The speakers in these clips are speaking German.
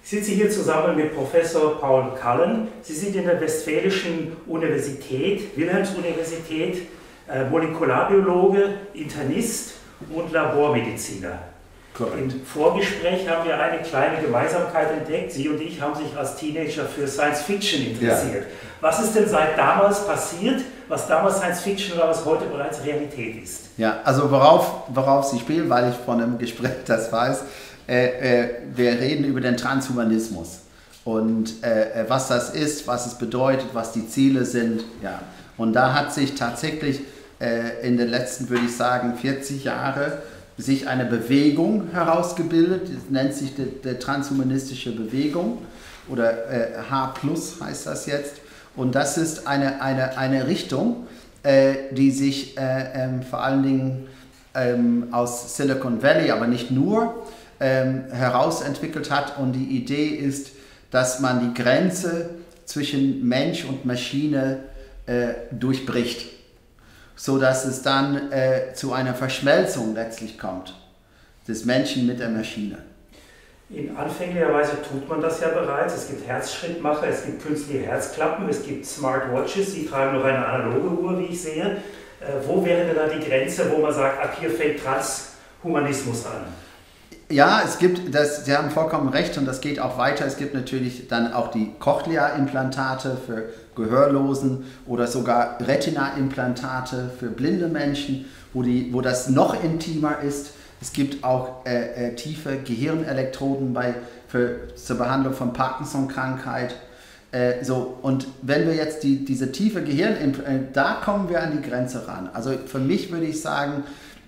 Ich sitze hier zusammen mit Professor Paul Cullen. Sie sind in der Westfälischen Universität, Wilhelms-Universität, Molekularbiologe, Internist und Labormediziner. Korrekt. Im Vorgespräch haben wir eine kleine Gemeinsamkeit entdeckt. Sie und ich haben sich als Teenager für Science Fiction interessiert. Ja. Was ist denn seit damals passiert, was damals Science Fiction war, was heute bereits Realität ist? Ja, also worauf Sie spielen, weil ich von einem Gespräch das weiß, wir reden über den Transhumanismus und was das ist, was es bedeutet, was die Ziele sind. Ja. Und da hat sich tatsächlich in den letzten, würde ich sagen, 40 Jahren sich eine Bewegung herausgebildet, das nennt sich die transhumanistische Bewegung oder H+ heißt das jetzt. Und das ist eine Richtung, die sich vor allen Dingen aus Silicon Valley, aber nicht nur, herausentwickelt hat. Und die Idee ist, dass man die Grenze zwischen Mensch und Maschine durchbricht, sodass es dann zu einer Verschmelzung letztlich kommt, des Menschen mit der Maschine. In anfänglicher Weise tut man das ja bereits. Es gibt Herzschrittmacher, es gibt künstliche Herzklappen, es gibt Smartwatches, Sie tragen noch eine analoge Uhr, wie ich sehe. Wo wäre denn da die Grenze, wo man sagt, ab hier fängt Transhumanismus an? Ja, es gibt, Sie haben vollkommen recht und das geht auch weiter. Es gibt natürlich dann auch die Cochlea-Implantate für Gehörlosen oder sogar Retina-Implantate für blinde Menschen, wo das noch intimer ist. Es gibt auch tiefe Gehirnelektroden zur Behandlung von Parkinson-Krankheit. Und wenn wir jetzt diese tiefe da kommen wir an die Grenze ran. Also für mich würde ich sagen,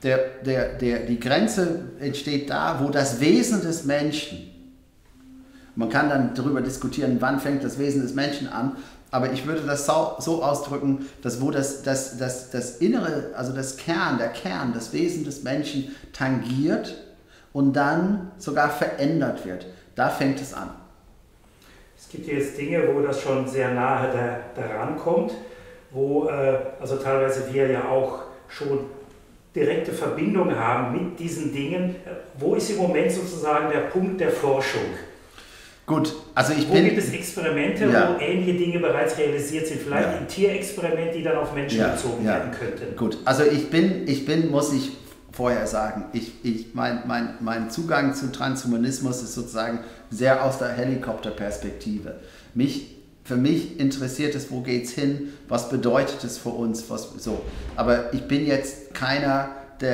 die Grenze entsteht da, wo das Wesen des Menschen, man kann dann darüber diskutieren, wann fängt das Wesen des Menschen an, aber ich würde das so ausdrücken, dass wo das Innere, also der Kern, das Wesen des Menschen tangiert und dann sogar verändert wird. Da fängt es an. Es gibt jetzt Dinge, wo das schon sehr nahe daran kommt, wo also teilweise wir ja auch schon direkte Verbindung haben mit diesen Dingen. Wo ist im Moment sozusagen der Punkt der Forschung? Gut, also wo gibt es Experimente, wo ähnliche Dinge bereits realisiert sind? Vielleicht ein Tierexperiment, die dann auf Menschen bezogen werden könnten. Gut, also muss ich vorher sagen, mein Zugang zum Transhumanismus ist sozusagen sehr aus der Helikopterperspektive. Für mich interessiert es, wo geht es hin, was bedeutet es für uns, aber ich bin jetzt keiner,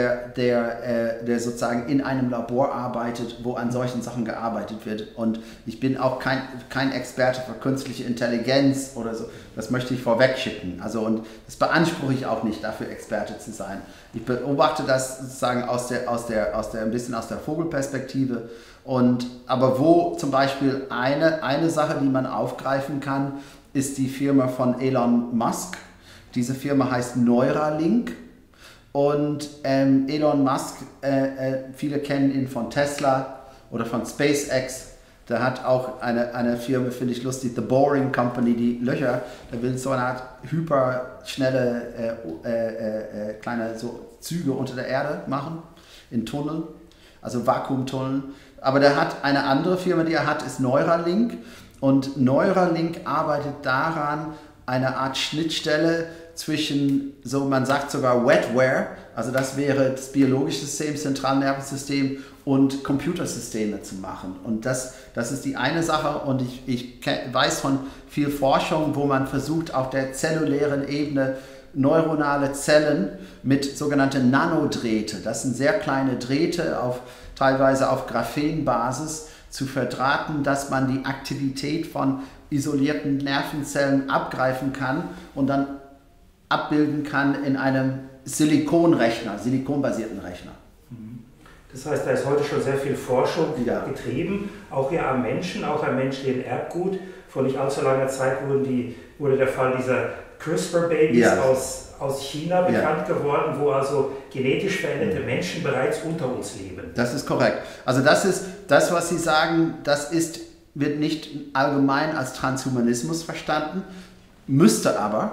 der sozusagen in einem Labor arbeitet, wo an solchen Sachen gearbeitet wird. Und ich bin auch kein Experte für künstliche Intelligenz oder so. Das möchte ich vorweg schicken. Und das beanspruche ich auch nicht, dafür Experte zu sein. Ich beobachte das sozusagen ein bisschen aus der Vogelperspektive. Aber wo zum Beispiel eine Sache, die man aufgreifen kann, ist die Firma von Elon Musk. Diese Firma heißt Neuralink. Und Elon Musk, viele kennen ihn von Tesla oder von SpaceX. Der hat auch eine Firma, finde ich lustig, The Boring Company, die Löcher. Der will so eine Art hyperschnelle kleine Züge unter der Erde machen, in Tunneln, also Vakuumtunneln. Aber der hat eine andere Firma, die er hat, ist Neuralink. Und Neuralink arbeitet daran, eine Art Schnittstelle zwischen, man sagt sogar Wetware, also das wäre das biologische System, Zentralnervensystem und Computersysteme zu machen. Und das ist die eine Sache und ich weiß von viel Forschung, wo man versucht, auf der zellulären Ebene neuronale Zellen mit sogenannten Nanodrähte, das sind sehr kleine Drähte, teilweise auf Graphenbasis, zu verdrahten, dass man die Aktivität von isolierten Nervenzellen abgreifen kann und dann abbilden kann in einem silikonbasierten Rechner. Das heißt, da ist heute schon sehr viel Forschung getrieben, auch ja am Menschen, auch am menschlichen Erbgut. Vor nicht allzu langer Zeit wurde der Fall dieser CRISPR-Babys aus China bekannt geworden, wo also genetisch veränderte Menschen bereits unter uns leben. Das ist korrekt. Also das ist das, was Sie sagen, wird nicht allgemein als Transhumanismus verstanden, müsste aber.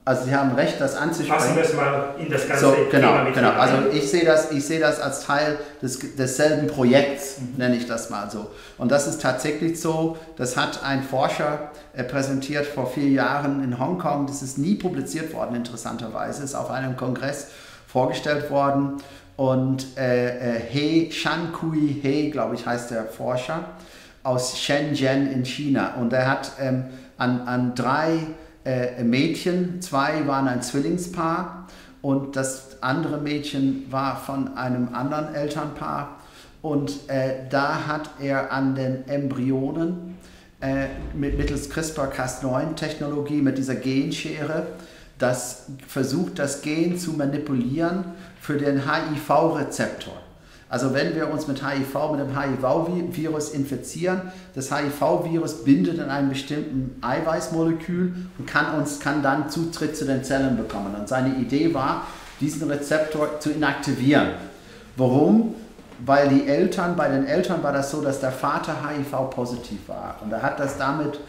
Also Sie haben recht, das anzusprechen. Fassen wir es mal in das ganze Thema mit genau. Also ich sehe das als Teil desselben Projekts, nenne ich das mal so. Und das ist tatsächlich so, das hat ein Forscher präsentiert vor 4 Jahren in Hongkong. Das ist nie publiziert worden, interessanterweise. Ist auf einem Kongress vorgestellt worden. Und Shankui He, glaube ich, heißt der Forscher, aus Shenzhen in China. Und er hat an 3 Mädchen, 2 waren ein Zwillingspaar und das andere Mädchen war von einem anderen Elternpaar und da hat er an den Embryonen mittels CRISPR-Cas9-Technologie mit dieser Genschere versucht, das Gen zu manipulieren für den HIV-Rezeptor. Also wenn wir uns mit HIV, mit dem HIV-Virus infizieren, das HIV-Virus bindet an einem bestimmten Eiweißmolekül und kann dann Zutritt zu den Zellen bekommen. Und seine Idee war, diesen Rezeptor zu inaktivieren. Warum? Weil bei den Eltern war das so, dass der Vater HIV-positiv war. Und er hat das damit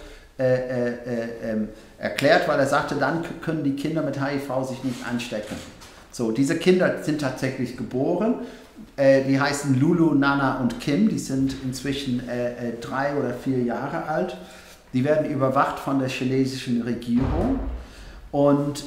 erklärt, weil er sagte, dann können die Kinder mit HIV sich nicht anstecken. So, diese Kinder sind tatsächlich geboren. Die heißen Lulu, Nana und Kim, die sind inzwischen 3 oder 4 Jahre alt. Die werden überwacht von der chinesischen Regierung und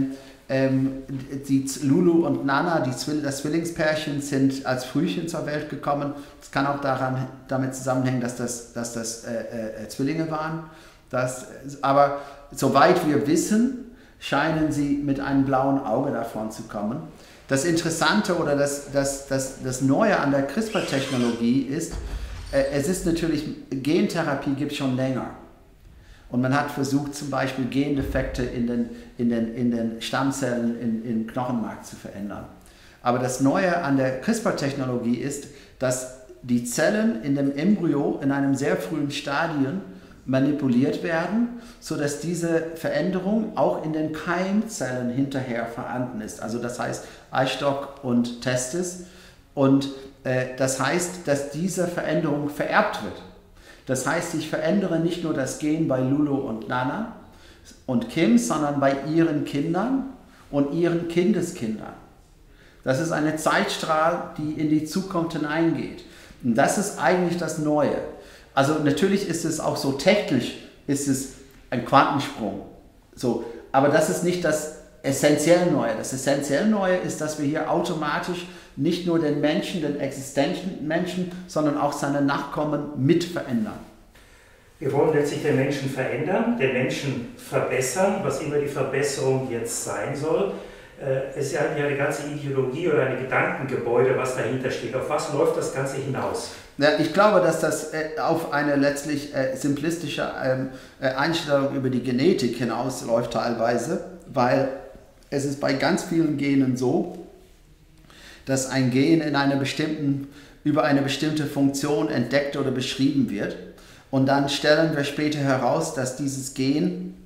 Lulu und Nana, das Zwillingspärchen, sind als Frühchen zur Welt gekommen. Das kann auch damit zusammenhängen, dass das Zwillinge waren. Aber soweit wir wissen, scheinen sie mit einem blauen Auge davon zu kommen. Das Interessante oder das Neue an der CRISPR-Technologie ist, es ist natürlich, Gentherapie gibt es schon länger. Und man hat versucht, zum Beispiel Gendefekte in den Stammzellen im Knochenmark zu verändern. Aber das Neue an der CRISPR-Technologie ist, dass die Zellen in dem Embryo in einem sehr frühen Stadium manipuliert werden, sodass diese Veränderung auch in den Keimzellen hinterher vorhanden ist. Also das heißt Eisstock und Testis. Und das heißt, dass diese Veränderung vererbt wird. Das heißt, ich verändere nicht nur das Gen bei Lulu und Nana und Kim, sondern bei ihren Kindern und ihren Kindeskindern. Das ist eine Zeitstrahl, die in die Zukunft hineingeht. Und das ist eigentlich das Neue. Also natürlich ist es auch so technisch, ist es ein Quantensprung. So, aber das ist nicht das essentiell Neue. Das essentiell Neue ist, dass wir hier automatisch nicht nur den Menschen, den existenten Menschen, sondern auch seine Nachkommen mit verändern. Wir wollen letztlich den Menschen verändern, den Menschen verbessern, was immer die Verbesserung jetzt sein soll. Es ist ja eine ganze Ideologie oder ein Gedankengebäude, was dahinter steht. Auf was läuft das Ganze hinaus? Ja, ich glaube, dass das auf eine letztlich simplistische Einstellung über die Genetik hinausläuft teilweise, weil es ist bei ganz vielen Genen so, dass ein Gen über eine bestimmte Funktion entdeckt oder beschrieben wird. Und dann stellen wir später heraus, dass dieses Gen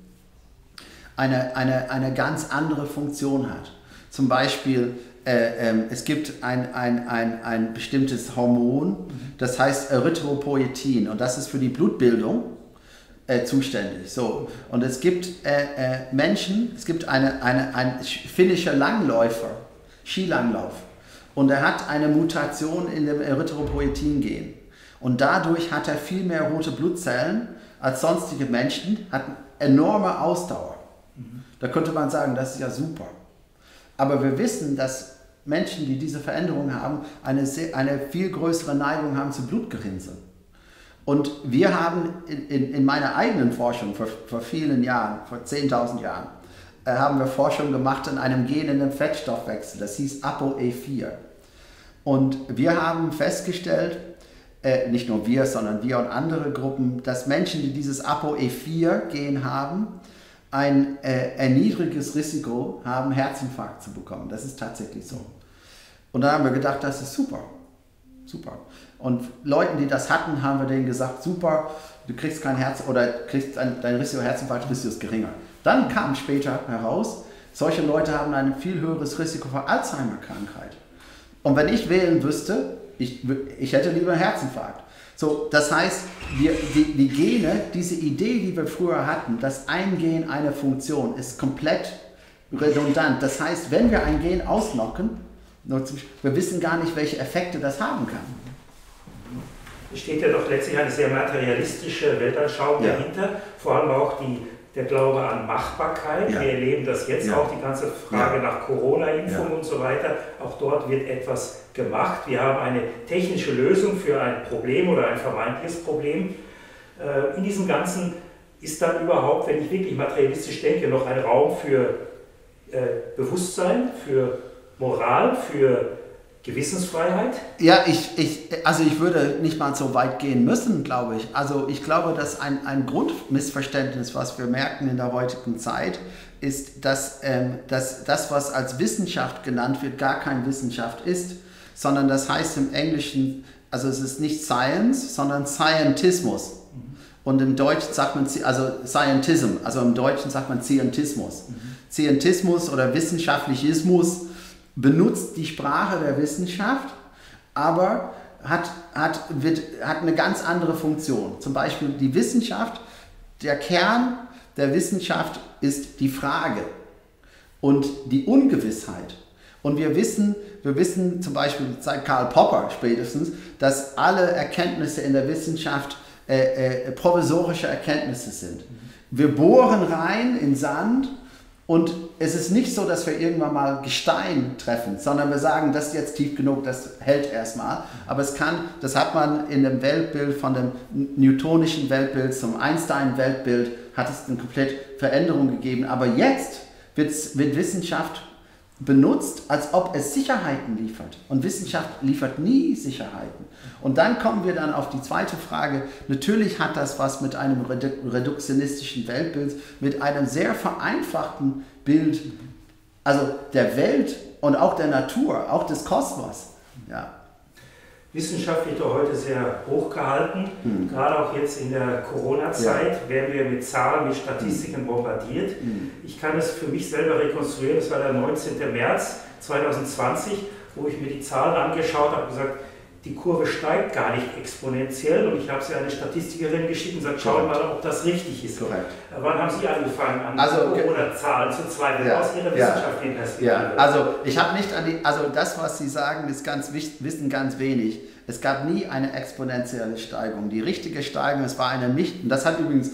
eine ganz andere Funktion hat. Zum Beispiel, es gibt ein bestimmtes Hormon, das heißt Erythropoietin, und das ist für die Blutbildung zuständig. So. Und es gibt Menschen, es gibt ein finnischer Langläufer, Skilanglauf, und er hat eine Mutation in dem Erythropoietin-Gen. Und dadurch hat er viel mehr rote Blutzellen als sonstige Menschen, hat eine enorme Ausdauer. Da könnte man sagen, das ist ja super. Aber wir wissen, dass Menschen, die diese Veränderung haben, eine viel größere Neigung haben zu Blutgerinnseln. Und wir haben in meiner eigenen Forschung vor vielen Jahren, vor 10.000 Jahren, haben wir Forschung gemacht an einem Gen in dem Fettstoffwechsel, das hieß ApoE4. Und wir haben festgestellt, nicht nur wir, sondern wir und andere Gruppen, dass Menschen, die dieses ApoE4-Gen haben, ein niedriges Risiko haben, Herzinfarkt zu bekommen. Das ist tatsächlich so. Und dann haben wir gedacht, das ist super. Super. Und Leuten, die das hatten, haben wir denen gesagt, super, du kriegst kein Herz oder kriegst dein Risiko Herzinfarkt ist geringer. Dann kam später heraus, solche Leute haben ein viel höheres Risiko für Alzheimer-Krankheit. Und wenn ich wählen wüsste, ich hätte lieber einen Herzinfarkt. So, das heißt, die Gene, diese Idee, die wir früher hatten, dass ein Gen eine Funktion, ist komplett redundant. Das heißt, wenn wir ein Gen ausknocken, wir wissen gar nicht, welche Effekte das haben kann. Es steht ja doch letztlich eine sehr materialistische Weltanschauung dahinter, vor allem auch der Glaube an Machbarkeit. Wir erleben das jetzt auch, die ganze Frage nach Corona-Impfung und so weiter. Auch dort wird etwas gemacht. Wir haben eine technische Lösung für ein Problem oder ein vermeintliches Problem. In diesem Ganzen ist dann überhaupt, wenn ich wirklich materialistisch denke, noch ein Raum für Bewusstsein, für Moral, für Gewissensfreiheit? Ja, also ich würde nicht mal so weit gehen müssen, glaube ich. Also ich glaube, dass ein Grundmissverständnis, was wir merken in der heutigen Zeit, ist, dass das, was als Wissenschaft genannt wird, gar keine Wissenschaft ist, sondern das heißt im Englischen, also es ist nicht Science, sondern Scientismus. Und im Deutschen sagt man, also Scientism, also im Deutschen sagt man Scientismus. Scientismus oder Wissenschaftlichismus benutzt die Sprache der Wissenschaft, aber hat eine ganz andere Funktion. Zum Beispiel die Wissenschaft, der Kern der Wissenschaft ist die Frage und die Ungewissheit. Und wir wissen zum Beispiel seit Karl Popper spätestens, dass alle Erkenntnisse in der Wissenschaft provisorische Erkenntnisse sind. Wir bohren rein in Sand und es ist nicht so, dass wir irgendwann mal Gestein treffen, sondern wir sagen, das ist jetzt tief genug, das hält erstmal. Aber das hat man in dem Weltbild von dem newtonischen Weltbild zum Einstein-Weltbild, hat es eine komplette Veränderung gegeben. Aber jetzt wird Wissenschaft benutzt, als ob es Sicherheiten liefert. Und Wissenschaft liefert nie Sicherheiten. Und dann kommen wir dann auf die zweite Frage. Natürlich hat das was mit einem reduktionistischen Weltbild, mit einem sehr vereinfachten Bild, also der Welt und auch der Natur, auch des Kosmos. Ja. Wissenschaft wird ja heute sehr hoch gehalten. Gerade auch jetzt in der Corona-Zeit werden wir mit Zahlen, mit Statistiken bombardiert. Ich kann es für mich selber rekonstruieren. Das war der 19. März 2020, wo ich mir die Zahlen angeschaut habe und gesagt, die Kurve steigt gar nicht exponentiell. Und ich habe sie an eine Statistikerin geschickt und gesagt, schauen mal, ob das richtig ist. Korrekt. Wann haben Sie angefangen, an Corona-Zahlen zu zweifeln, aus Ihrer wissenschaftlichen Perspektive? Ja, also ich habe nicht also das, was Sie sagen, ist wissen ganz wenig. Es gab nie eine exponentielle Steigerung. Die richtige Steigerung, es war eine nicht, und das hat übrigens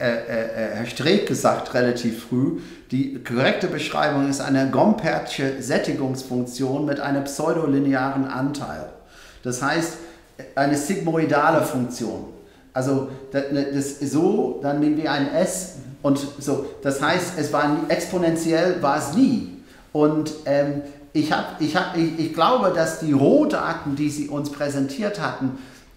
Herr Streeck gesagt relativ früh, die korrekte Beschreibung ist eine Gompertsche Sättigungsfunktion mit einem pseudolinearen Anteil. Das heißt, eine sigmoidale Funktion. Also das ist so, dann wie ein S und so. Das heißt, exponentiell war es nie. Und ich glaube, dass die Rohdaten, die sie uns präsentiert hatten,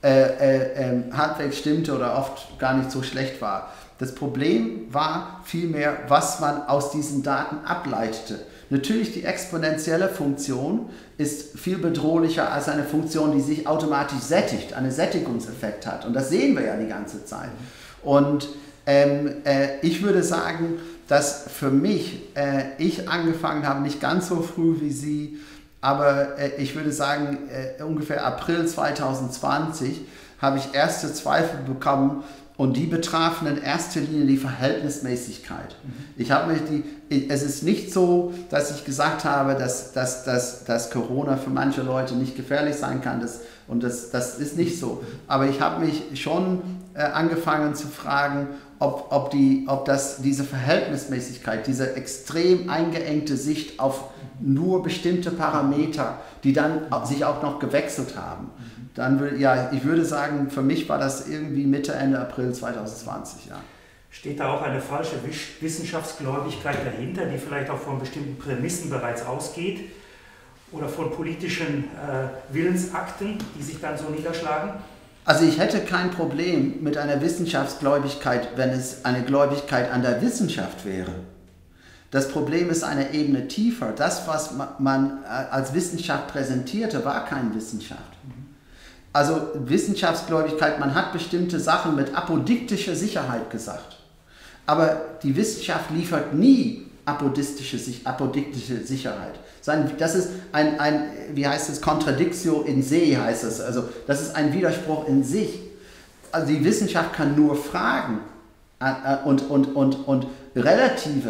halbwegs stimmte oder oft gar nicht so schlecht war. Das Problem war vielmehr, was man aus diesen Daten ableitete. Natürlich, die exponentielle Funktion ist viel bedrohlicher als eine Funktion, die sich automatisch sättigt, einen Sättigungseffekt hat. Und das sehen wir ja die ganze Zeit. Und ich würde sagen, dass für mich, ich angefangen habe, nicht ganz so früh wie Sie, aber ich würde sagen, ungefähr April 2020 habe ich erste Zweifel bekommen, und die betrafen in erster Linie die Verhältnismäßigkeit. Es ist nicht so, dass ich gesagt habe, dass Corona für manche Leute nicht gefährlich sein kann. Das ist nicht so. Aber ich habe mich schon angefangen zu fragen, ob diese Verhältnismäßigkeit, diese extrem eingeengte Sicht auf nur bestimmte Parameter, die dann sich auch noch gewechselt haben. Ich würde sagen, für mich war das irgendwie Mitte, Ende April 2020, ja. Steht da auch eine falsche Wissenschaftsgläubigkeit dahinter, die vielleicht auch von bestimmten Prämissen bereits ausgeht oder von politischen Willensakten, die sich dann so niederschlagen? Also ich hätte kein Problem mit einer Wissenschaftsgläubigkeit, wenn es eine Gläubigkeit an der Wissenschaft wäre. Das Problem ist eine Ebene tiefer. Das, was man als Wissenschaft präsentierte, war keine Wissenschaft. Also Wissenschaftsgläubigkeit, man hat bestimmte Sachen mit apodiktischer Sicherheit gesagt. Aber die Wissenschaft liefert nie apodiktische Sicherheit. Das ist wie heißt es, Contradictio in se heißt es. Also das ist ein Widerspruch in sich. Also die Wissenschaft kann nur fragen und relative,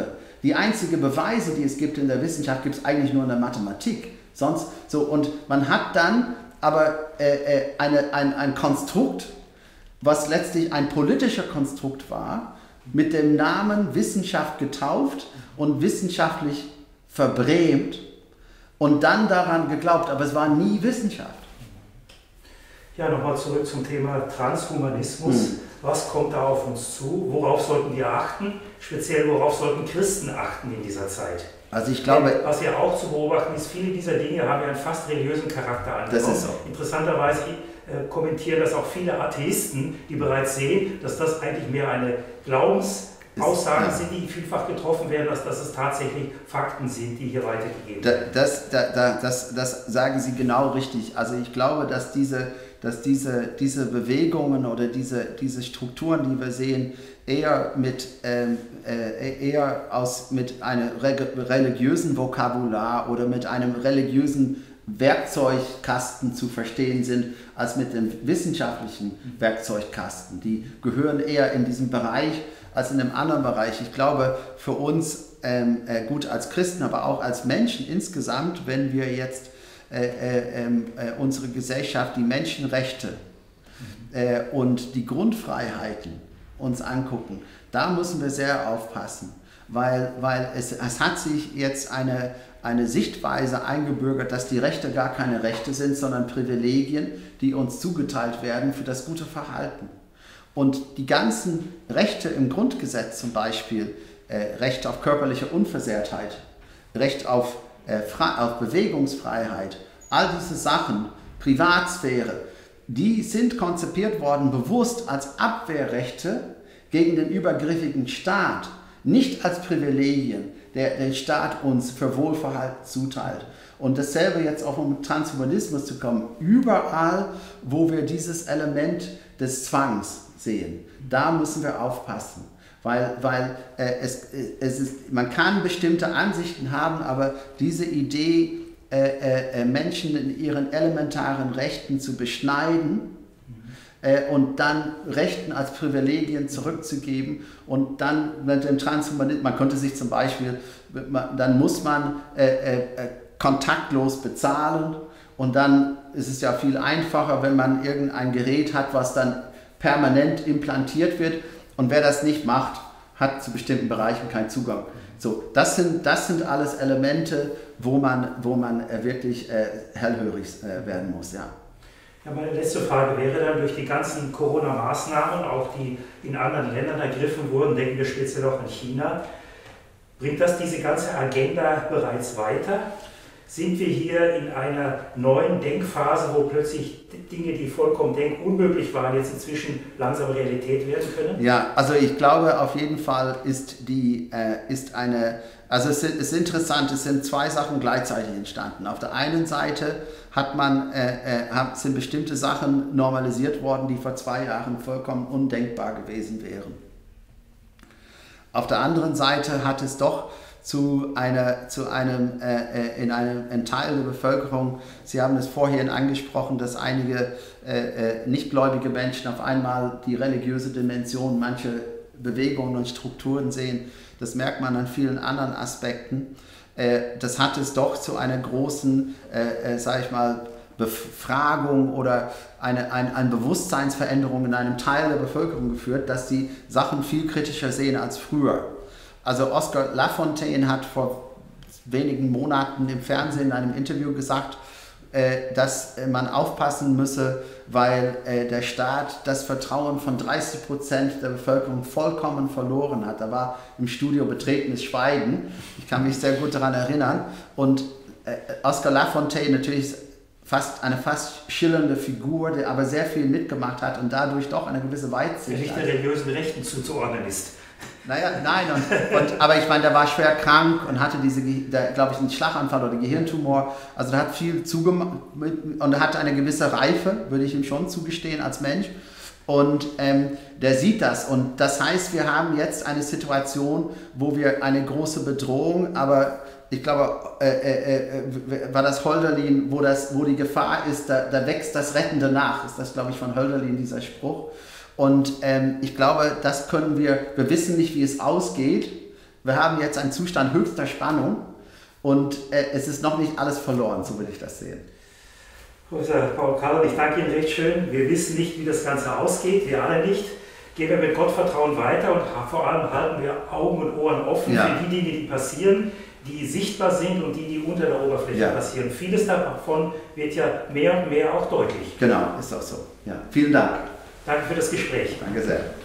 Die einzigen Beweise, die es gibt in der Wissenschaft, gibt es eigentlich nur in der Mathematik. Sonst so, und man hat dann aber ein Konstrukt, was letztlich ein politischer Konstrukt war, mit dem Namen Wissenschaft getauft und wissenschaftlich verbrämt und dann daran geglaubt, aber es war nie Wissenschaft. Ja, nochmal zurück zum Thema Transhumanismus. Was kommt da auf uns zu? Worauf sollten wir achten? Speziell, worauf sollten Christen achten in dieser Zeit? Also ich glaube, denn was ja auch zu beobachten ist, viele dieser Dinge haben ja einen fast religiösen Charakter angenommen. Das ist so. Interessanterweise kommentieren das auch viele Atheisten, die bereits sehen, dass das eigentlich mehr eine Glaubensaussagen sind, die vielfach getroffen werden, als dass es tatsächlich Fakten sind, die hier weitergegeben werden. Das sagen Sie genau richtig. Also ich glaube, dass diese Bewegungen oder diese Strukturen, die wir sehen, eher mit einem religiösen Vokabular oder mit einem religiösen Werkzeugkasten zu verstehen sind, als mit dem wissenschaftlichen Werkzeugkasten. Die gehören eher in diesem Bereich als in einem anderen Bereich. Ich glaube, für uns, gut als Christen, aber auch als Menschen insgesamt, wenn wir jetzt unsere Gesellschaft, die Menschenrechte und die Grundfreiheiten uns angucken, da müssen wir sehr aufpassen, weil es hat sich jetzt eine Sichtweise eingebürgert, dass die Rechte gar keine Rechte sind, sondern Privilegien, die uns zugeteilt werden für das gute Verhalten. Und die ganzen Rechte im Grundgesetz zum Beispiel, Recht auf körperliche Unversehrtheit, Recht auf Bewegungsfreiheit, all diese Sachen, Privatsphäre, die sind konzipiert worden bewusst als Abwehrrechte gegen den übergriffigen Staat, nicht als Privilegien, der den Staat uns für Wohlverhalten zuteilt. Und dasselbe jetzt auch um Transhumanismus zu kommen, überall, wo wir dieses Element des Zwangs sehen, da müssen wir aufpassen. Weil man kann bestimmte Ansichten haben, aber diese Idee, Menschen in ihren elementaren Rechten zu beschneiden und dann Rechten als Privilegien zurückzugeben und dann mit dem Transhumanismus, man könnte sich zum Beispiel, dann muss man kontaktlos bezahlen und dann ist es ja viel einfacher, wenn man irgendein Gerät hat, was dann permanent implantiert wird. Und wer das nicht macht, hat zu bestimmten Bereichen keinen Zugang. So, das sind alles Elemente, wo man wirklich hellhörig werden muss. Ja. Ja, meine letzte Frage wäre dann, durch die ganzen Corona-Maßnahmen, auch die in anderen Ländern ergriffen wurden, denken wir speziell auch in China, bringt das diese ganze Agenda bereits weiter? Sind wir hier in einer neuen Denkphase, wo plötzlich Dinge, die vollkommen unmöglich waren, jetzt inzwischen langsam Realität werden können? Ja, also ich glaube auf jeden Fall also es ist interessant, es sind zwei Sachen gleichzeitig entstanden. Auf der einen Seite sind bestimmte Sachen normalisiert worden, die vor 2 Jahren vollkommen undenkbar gewesen wären. Auf der anderen Seite hat es doch in einem Teil der Bevölkerung, Sie haben es vorhin angesprochen, dass einige nichtgläubige Menschen auf einmal die religiöse Dimension mancher Bewegungen und Strukturen sehen. Das merkt man an vielen anderen Aspekten. Das hat es doch zu einer großen, Befragung oder eine Bewusstseinsveränderung in einem Teil der Bevölkerung geführt, dass die Sachen viel kritischer sehen als früher. Also Oscar Lafontaine hat vor wenigen Monaten im Fernsehen in einem Interview gesagt, dass man aufpassen müsse, weil der Staat das Vertrauen von 30% der Bevölkerung vollkommen verloren hat. Da war im Studio betretenes Schweigen. Ich kann mich sehr gut daran erinnern. Und Oscar Lafontaine natürlich eine fast schillernde Figur, der aber sehr viel mitgemacht hat und dadurch doch eine gewisse Weitsicht. Der nicht der religiösen Rechten zuzuordnen ist. Naja, nein, aber ich meine, der war schwer krank und hatte glaube ich, einen Schlaganfall oder Gehirntumor. Also der hat viel zugemacht und er hatte eine gewisse Reife, würde ich ihm schon zugestehen als Mensch. Und der sieht das. Und das heißt, wir haben jetzt eine Situation, wo wir eine große Bedrohung, aber ich glaube, war das Hölderlin, wo die Gefahr ist, da wächst das Rettende nach, ist das, glaube ich, von Hölderlin, dieser Spruch. Und ich glaube, das können wir wissen nicht, wie es ausgeht, Wir haben jetzt einen Zustand höchster Spannung und es ist noch nicht alles verloren, so würde ich das sehen. Professor Paul Kallern, ich danke Ihnen recht schön. Wir wissen nicht, wie das Ganze ausgeht, wir alle nicht. Gehen wir mit Gottvertrauen weiter und vor allem halten wir Augen und Ohren offen für die Dinge, die passieren, die sichtbar sind und die unter der Oberfläche passieren. Vieles davon wird ja mehr und mehr auch deutlich. Genau, ist auch so. Ja. Vielen Dank. Danke für das Gespräch. Danke sehr.